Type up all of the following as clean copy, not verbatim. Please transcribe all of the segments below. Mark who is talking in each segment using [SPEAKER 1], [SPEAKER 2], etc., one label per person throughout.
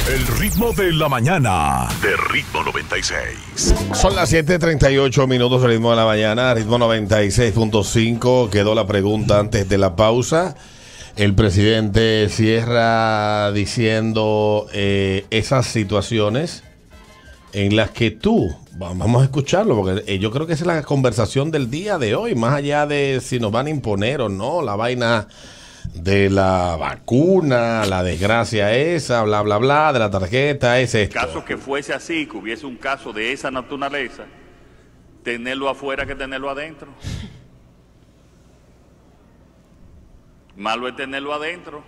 [SPEAKER 1] El ritmo de la mañana de Ritmo 96.
[SPEAKER 2] Son las 7:38 minutos del ritmo de la mañana, Ritmo 96.5. Quedó la pregunta antes de la pausa. El presidente cierra diciendo esas situaciones en las que vamos a escucharlo, porque yo creo que esa es la conversación del día de hoy, más allá de si nos van a imponer o no, la vaina de la vacuna, la desgracia esa, bla, bla, bla, de la tarjeta, es esto.
[SPEAKER 3] En caso que fuese así, que hubiese un caso de esa naturaleza, tenerlo afuera que tenerlo adentro. Malo es tenerlo adentro.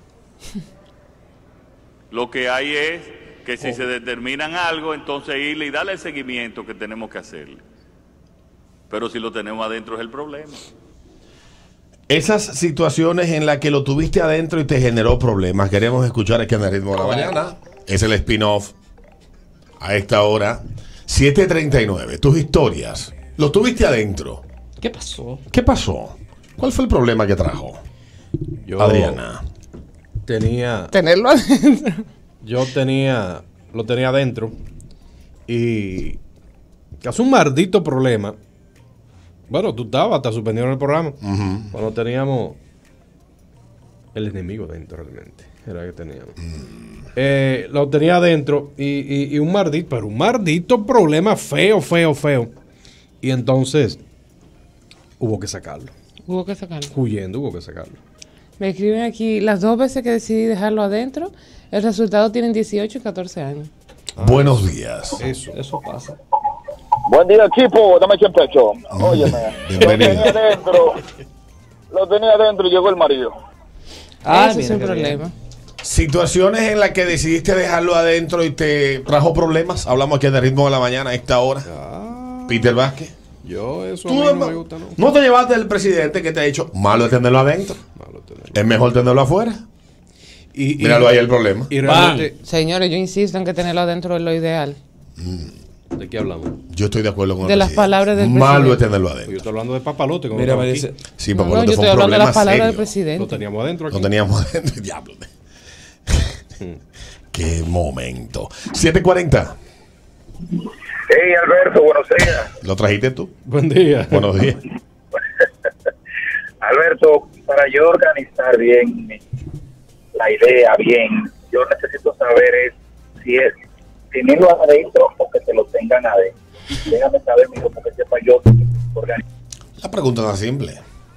[SPEAKER 3] Lo que hay es que si se determinan algo, entonces irle y darle el seguimiento que tenemos que hacerle. Pero si lo tenemos adentro es el problema.
[SPEAKER 2] Esas situaciones en las que lo tuviste adentro y te generó problemas, queremos escuchar aquí en el ritmo de la mañana. Es el spin-off a esta hora. 7:39. Tus historias. Lo tuviste adentro.
[SPEAKER 4] ¿Qué pasó?
[SPEAKER 2] ¿Qué pasó? ¿Cuál fue el problema que trajo? Adriana.
[SPEAKER 4] Tenerlo adentro. Lo tenía adentro y hace un maldito problema. Bueno, tú estabas, te suspendieron el programa. Cuando teníamos el enemigo dentro realmente. Era que teníamos. Lo tenía adentro y un maldito problema feo. Y entonces hubo que sacarlo. Huyendo, hubo que sacarlo.
[SPEAKER 5] Me escriben aquí, las 2 veces que decidí dejarlo adentro, el resultado tienen 18 y 14 años.
[SPEAKER 2] Buenos días.
[SPEAKER 4] Eso pasa.
[SPEAKER 6] Buen día, equipo. Dame aquí el pecho. Óyeme. Lo tenía adentro y llegó el marido.
[SPEAKER 5] Ese es el problema.
[SPEAKER 2] Situaciones en las que decidiste dejarlo adentro y te trajo problemas. Hablamos aquí de Ritmo de la Mañana a esta hora. Peter Vázquez.
[SPEAKER 4] Eso a mí no me gusta, ¿no?
[SPEAKER 2] ¿No te llevaste del presidente que te ha dicho malo es tenerlo adentro? Es mejor tenerlo afuera. Míralo ahí el problema.
[SPEAKER 4] Y realmente,
[SPEAKER 5] Señores, yo insisto en que tenerlo adentro es lo ideal.
[SPEAKER 4] ¿de qué hablamos?
[SPEAKER 2] Yo estoy de acuerdo con
[SPEAKER 5] De las palabras del
[SPEAKER 2] malo es
[SPEAKER 5] presidente.
[SPEAKER 2] tenerlo
[SPEAKER 4] Yo
[SPEAKER 2] adentro.
[SPEAKER 4] estoy hablando de papalote.
[SPEAKER 7] Mira, me dice.
[SPEAKER 2] Sí,
[SPEAKER 5] No,
[SPEAKER 2] Papalote
[SPEAKER 5] yo
[SPEAKER 2] fue
[SPEAKER 5] estoy
[SPEAKER 2] un
[SPEAKER 5] hablando de
[SPEAKER 2] problema
[SPEAKER 5] las palabras del
[SPEAKER 2] serio.
[SPEAKER 5] presidente.
[SPEAKER 4] Lo teníamos adentro aquí.
[SPEAKER 2] Lo teníamos adentro. Diablo. Qué momento. 7:40.
[SPEAKER 6] Hey, Alberto, buenos días.
[SPEAKER 2] ¿Lo trajiste tú?
[SPEAKER 4] Buen día.
[SPEAKER 2] Buenos días.
[SPEAKER 6] Alberto, para yo organizar bien la idea, yo necesito saber si es tenerlo adentro o que se lo tengan adentro. Déjame saber, mijo, porque sepa yo organizar.
[SPEAKER 2] La pregunta no es simple.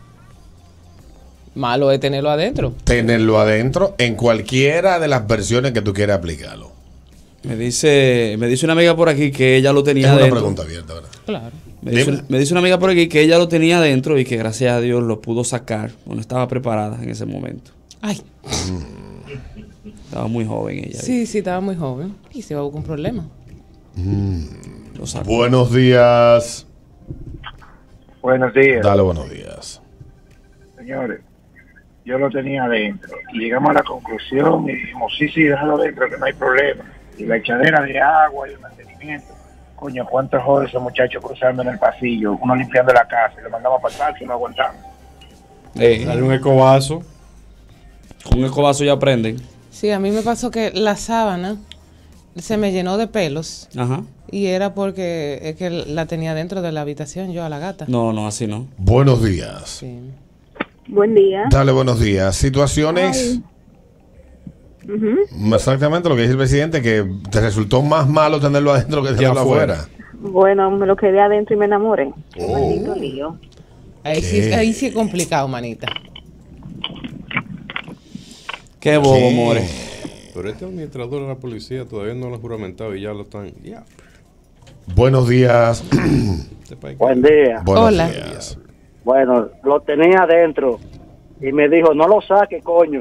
[SPEAKER 5] Malo es tenerlo adentro.
[SPEAKER 2] Tenerlo adentro en cualquiera de las versiones que tú quieras aplicarlo.
[SPEAKER 7] Me dice una amiga por aquí que ella lo tenía
[SPEAKER 2] Es una
[SPEAKER 7] adentro.
[SPEAKER 2] pregunta abierta, ¿verdad?
[SPEAKER 5] Claro.
[SPEAKER 7] Me dice una amiga por aquí que ella lo tenía adentro y que gracias a Dios lo pudo sacar. No estaba preparada en ese momento.
[SPEAKER 5] Ay,
[SPEAKER 7] Estaba muy joven ella.
[SPEAKER 5] sí, estaba muy joven. Y se va a buscar un problema.
[SPEAKER 7] Lo sacó.
[SPEAKER 2] Buenos días.
[SPEAKER 6] Buenos días.
[SPEAKER 2] Dale buenos días.
[SPEAKER 6] Señores, yo lo tenía adentro y llegamos a la conclusión y dijimos, sí, déjalo adentro, que no hay problema. Y la echadera de agua y el mantenimiento. Coño, ¿cuántos jóvenes esos muchachos cruzando en el pasillo? Uno limpiando la casa y lo mandamos a pasar si no aguantamos.
[SPEAKER 4] Dale un escobazo.
[SPEAKER 7] Con un escobazo ya aprenden.
[SPEAKER 5] Sí, a mí me pasó que la sábana se me llenó de pelos.
[SPEAKER 7] Ajá.
[SPEAKER 5] Y era porque es que la tenía dentro de la habitación yo a la gata.
[SPEAKER 7] No, así no.
[SPEAKER 2] Buenos días.
[SPEAKER 5] Sí.
[SPEAKER 8] Buen día.
[SPEAKER 2] Dale buenos días. Situaciones. Exactamente lo que dice el presidente, que te resultó más malo tenerlo adentro que tenerlo afuera.
[SPEAKER 8] Bueno, me lo quedé adentro y me enamoré. Maldito lío.
[SPEAKER 5] Ahí sí es complicado, manita.
[SPEAKER 7] Qué bobo, more.
[SPEAKER 4] Pero este administrador de la policía todavía no lo ha juramentado y ya lo están. Ya.
[SPEAKER 2] Buenos días.
[SPEAKER 6] Buen día.
[SPEAKER 2] Buenos
[SPEAKER 5] Hola.
[SPEAKER 2] días.
[SPEAKER 6] Bueno, lo tenía adentro y me dijo, no lo saque, coño.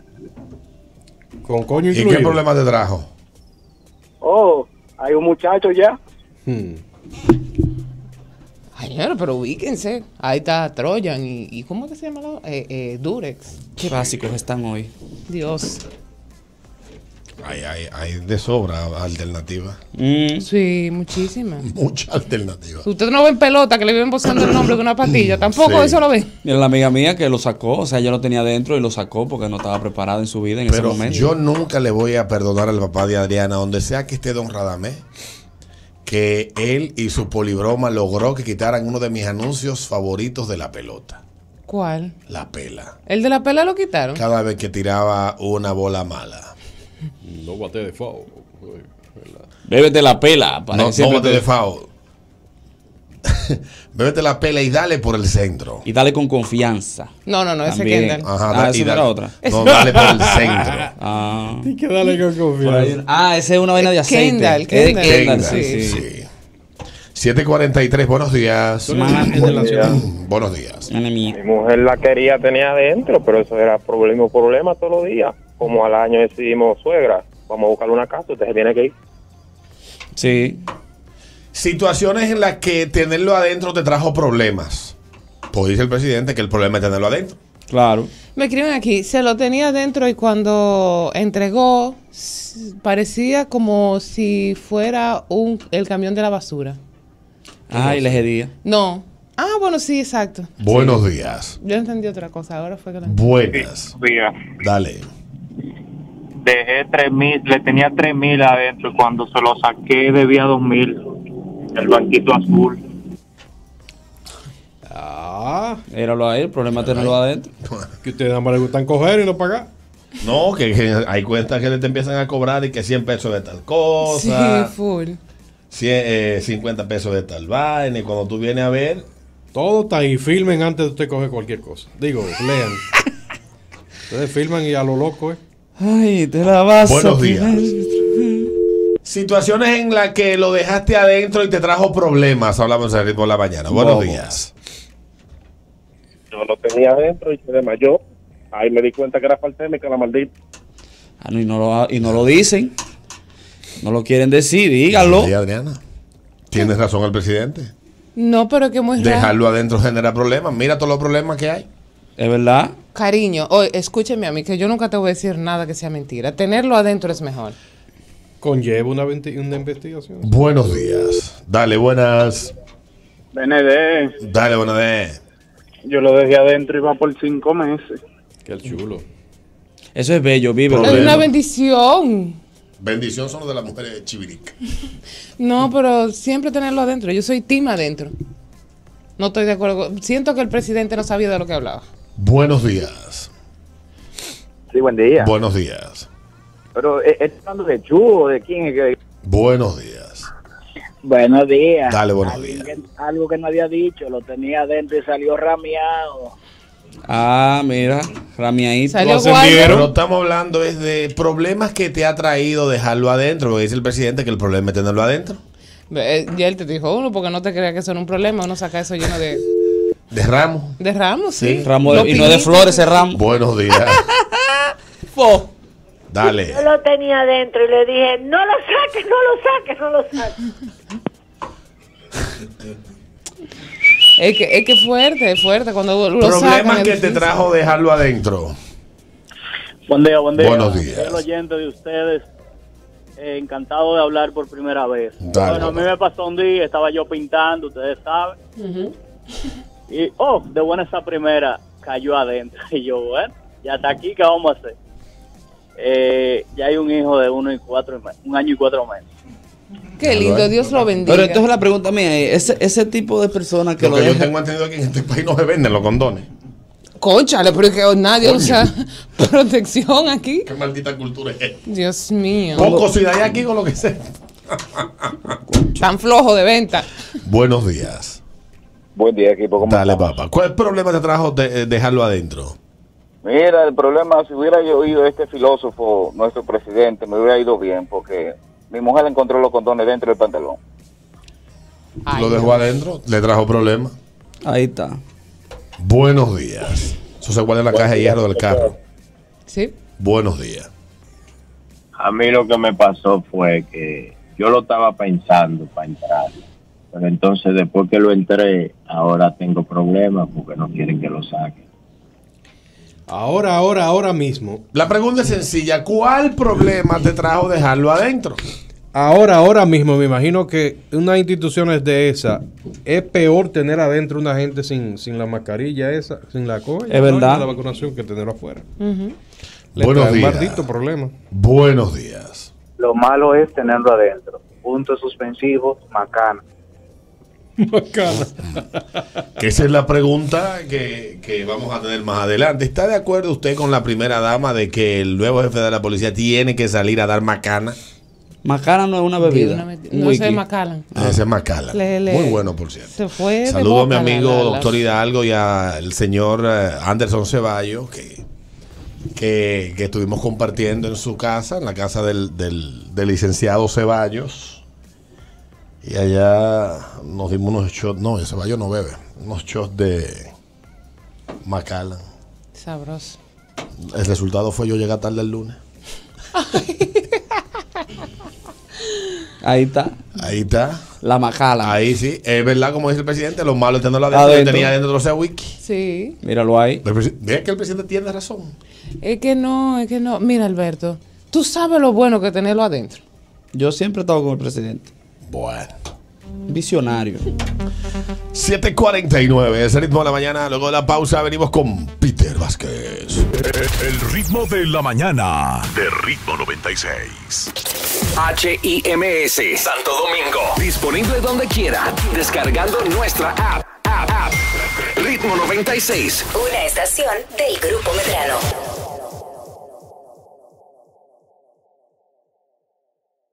[SPEAKER 4] Con coño
[SPEAKER 2] ¿Y
[SPEAKER 4] incluido.
[SPEAKER 2] qué problema te trajo?
[SPEAKER 6] Oh, hay un muchacho ya.
[SPEAKER 5] Ay, señora, pero ubíquense. Ahí está Trojan y ¿cómo es que se llama? Durex.
[SPEAKER 7] Qué básicos están hoy.
[SPEAKER 5] Dios.
[SPEAKER 2] Hay de sobra alternativas.
[SPEAKER 5] Sí, muchísimas.
[SPEAKER 2] Muchas alternativas.
[SPEAKER 5] Usted no ve en pelota que le viven posando el nombre de una pastilla. Tampoco eso lo ve.
[SPEAKER 7] Mira, la amiga mía que lo sacó, o sea, ella lo tenía dentro y lo sacó porque no estaba preparada en su vida en ese
[SPEAKER 2] Pero
[SPEAKER 7] momento.
[SPEAKER 2] yo nunca le voy a perdonar al papá de Adriana, donde sea que esté don Radamés, que él y su polibroma logró que quitaran uno de mis anuncios favoritos de la pelota.
[SPEAKER 5] ¿Cuál?
[SPEAKER 2] La pela.
[SPEAKER 5] ¿El de la pela lo quitaron?
[SPEAKER 2] Cada vez que tiraba una bola mala.
[SPEAKER 4] No bate de foul.
[SPEAKER 7] Bébete la pela. Para
[SPEAKER 2] No,
[SPEAKER 7] que siempre
[SPEAKER 2] bate de foul. Bébete la pela y dale por el centro.
[SPEAKER 7] Y dale con confianza.
[SPEAKER 5] No, ese
[SPEAKER 7] También.
[SPEAKER 5] Kendall.
[SPEAKER 2] Ajá,
[SPEAKER 7] Eso no era otra.
[SPEAKER 2] No, dale por el centro.
[SPEAKER 4] Y que dale con confianza.
[SPEAKER 7] Esa es una vaina de aceite.
[SPEAKER 5] Kendall,
[SPEAKER 7] Sí.
[SPEAKER 2] 7:43, buenos días. Buenos días.
[SPEAKER 9] Mi mujer la quería tener adentro, pero eso era problema todos los días. Como al año decidimos, suegra, vamos a buscarle una casa, usted se tiene que ir.
[SPEAKER 7] Sí.
[SPEAKER 2] Situaciones en las que tenerlo adentro te trajo problemas. Pues dice el presidente que el problema es tenerlo adentro.
[SPEAKER 7] Claro.
[SPEAKER 5] Me escriben aquí, se lo tenía adentro y cuando entregó parecía como si fuera el camión de la basura.
[SPEAKER 7] Y le hedía.
[SPEAKER 5] No. Bueno, sí, exacto.
[SPEAKER 2] Buenos días.
[SPEAKER 5] Yo entendí otra cosa, ahora fue que lo entendí.
[SPEAKER 2] Buenas. Dale.
[SPEAKER 10] Dejé 3,000, le tenía 3,000 adentro y cuando se lo saqué debía 2,000. El banquito azul.
[SPEAKER 7] Éralo ahí, el problema es tenerlo adentro.
[SPEAKER 4] Que ustedes nada más les gustan coger y no pagar.
[SPEAKER 2] No, que hay cuentas que te empiezan a cobrar y que 100 pesos de tal cosa.
[SPEAKER 5] Sí, full.
[SPEAKER 2] 50 pesos de tal vaina. Y cuando tú vienes a ver,
[SPEAKER 4] todo está ahí. Filmen antes de usted coger cualquier cosa. Digo, lean. Ustedes filman y a lo loco,
[SPEAKER 7] Ay, te la vas.
[SPEAKER 2] Buenos días. Situaciones en las que lo dejaste adentro y te trajo problemas. Hablamos de ritmo de la mañana. Buenos días.
[SPEAKER 9] Yo lo tenía adentro y se desmayó. Ahí me di cuenta que era faltémica la maldita.
[SPEAKER 7] No, y no lo dicen. No lo quieren decir, díganlo.
[SPEAKER 2] Sí, Adriana. ¿Tienes razón el presidente?
[SPEAKER 5] No, pero que muy raro.
[SPEAKER 2] Dejarlo adentro genera problemas. Mira todos los problemas que hay.
[SPEAKER 7] Es verdad.
[SPEAKER 5] Cariño, escúcheme a mí, que yo nunca te voy a decir nada que sea mentira. Tenerlo adentro es mejor.
[SPEAKER 4] Conlleva una investigación.
[SPEAKER 2] Buenos días. Dale, buenas.
[SPEAKER 10] BND.
[SPEAKER 2] Dale, buenas.
[SPEAKER 10] Yo lo dejé adentro y va por 5 meses.
[SPEAKER 4] Qué chulo.
[SPEAKER 7] Eso es bello, vive.
[SPEAKER 5] Es una bendición.
[SPEAKER 2] Bendición son los de las mujeres chiviricas.
[SPEAKER 5] No, pero siempre tenerlo adentro. Yo soy team adentro. No estoy de acuerdo. Siento que el presidente no sabía de lo que hablaba.
[SPEAKER 2] Buenos días.
[SPEAKER 11] Sí, buen día.
[SPEAKER 2] Buenos días.
[SPEAKER 11] Pero, ¿estás hablando de Chu o de quién es que...?
[SPEAKER 2] Buenos días.
[SPEAKER 12] Buenos días.
[SPEAKER 2] Dale, buenos días.
[SPEAKER 12] Algo que no había dicho, lo tenía adentro y salió rameado.
[SPEAKER 7] Mira, ramiadito.
[SPEAKER 2] Pero estamos hablando es de problemas que te ha traído dejarlo adentro, porque dice el presidente que el problema es tenerlo adentro.
[SPEAKER 5] Ya él te dijo uno, porque no te creas que eso era un problema, uno saca eso lleno de...
[SPEAKER 2] ¿De ramos?
[SPEAKER 5] De ramos, sí.
[SPEAKER 7] Ramo y no de flores ese ramo.
[SPEAKER 2] Buenos días. Dale.
[SPEAKER 13] Yo lo tenía adentro y le dije, no lo saques, no lo saques, no lo saques.
[SPEAKER 5] Es que fuerte cuando lo
[SPEAKER 2] Problemas
[SPEAKER 5] sacan,
[SPEAKER 2] que te trajo dejarlo adentro.
[SPEAKER 10] Buen día.
[SPEAKER 2] Buenos días.
[SPEAKER 10] Soy el oyente de ustedes. Encantado de hablar por primera vez.
[SPEAKER 2] Dale,
[SPEAKER 10] bueno, a mí me pasó un día, estaba yo pintando, ustedes saben. Y, de buena esa primera, cayó adentro. Y yo, bueno, ya está aquí, ¿qué vamos a hacer? Ya hay un hijo de 1 año y 4 meses.
[SPEAKER 5] Qué lindo, Dios lo bendiga.
[SPEAKER 7] Pero entonces la pregunta mía es, ese tipo de personas que
[SPEAKER 2] lo que yo tengo entendido que en este país no se venden los condones.
[SPEAKER 5] Cónchale, pero es que nadie usa protección aquí.
[SPEAKER 2] Qué maldita cultura es esta.
[SPEAKER 5] Dios mío.
[SPEAKER 2] Poco si hay aquí con lo que sea.
[SPEAKER 5] Tan flojo de venta.
[SPEAKER 2] Buenos días.
[SPEAKER 14] Buen día, equipo. ¿Cómo
[SPEAKER 2] Dale,
[SPEAKER 14] estamos?
[SPEAKER 2] papá. ¿Cuál problema te trajo dejarlo adentro?
[SPEAKER 14] Mira, el problema, si hubiera yo oído a este filósofo, nuestro presidente, me hubiera ido bien, porque mi mujer encontró los condones dentro del pantalón.
[SPEAKER 2] Lo dejó adentro, le trajo problemas.
[SPEAKER 7] Ahí está.
[SPEAKER 2] Buenos días. Eso se guarda en la caja de hierro del carro.
[SPEAKER 5] Sí.
[SPEAKER 2] Buenos días.
[SPEAKER 15] A mí lo que me pasó fue que yo lo estaba pensando para entrar, pero entonces después que lo entré, ahora tengo problemas porque no quieren que lo saque.
[SPEAKER 4] Ahora mismo.
[SPEAKER 2] La pregunta es sencilla. ¿Cuál problema te trajo dejarlo adentro?
[SPEAKER 4] Ahora mismo me imagino que unas instituciones de esa es peor tener adentro una gente sin la mascarilla esa, sin la coña,
[SPEAKER 7] es verdad,
[SPEAKER 4] la vacunación, que tenerlo afuera.
[SPEAKER 2] Buenos días.
[SPEAKER 4] Un maldito problema.
[SPEAKER 2] Buenos días.
[SPEAKER 12] Lo malo es tenerlo adentro. Puntos suspensivos, macana.
[SPEAKER 2] Que esa es la pregunta que vamos a tener más adelante. ¿Está de acuerdo usted con la primera dama de que el nuevo jefe de la policía tiene que salir a dar macana?
[SPEAKER 7] Macana no es una bebida.
[SPEAKER 5] No sé, Macallan.
[SPEAKER 2] Ese es Macallan. Muy bueno, por cierto.
[SPEAKER 5] Se fue.
[SPEAKER 2] Saludo a mi amigo doctor Hidalgo y al señor Anderson Ceballos, que estuvimos compartiendo en su casa, en la casa del licenciado Ceballos. Y allá nos dimos unos shots. No, el Ceballos no bebe. Unos shots de Macallan.
[SPEAKER 5] Sabroso.
[SPEAKER 2] El resultado fue yo llegar tarde el lunes.
[SPEAKER 7] Ahí está.
[SPEAKER 2] Ahí está.
[SPEAKER 7] La Macallan.
[SPEAKER 2] Ahí sí. Es verdad, como dice el presidente, lo malo es tenerlo adentro. Yo tenía adentro los wiki.
[SPEAKER 5] Sí.
[SPEAKER 7] Míralo ahí.
[SPEAKER 2] Ve que el presidente tiene razón.
[SPEAKER 5] Es que no. Mira, Alberto, tú sabes lo bueno que tenerlo adentro.
[SPEAKER 7] Yo siempre he estado con el presidente.
[SPEAKER 2] Bueno.
[SPEAKER 7] Visionario.
[SPEAKER 2] 7:49, es el ritmo de la mañana. Luego de la pausa venimos con Peter Vázquez.
[SPEAKER 1] El ritmo de la mañana de Ritmo 96.
[SPEAKER 16] HIMS Santo Domingo. Disponible donde quiera. Descargando nuestra app. Ritmo 96.
[SPEAKER 17] Una estación del Grupo Medrano.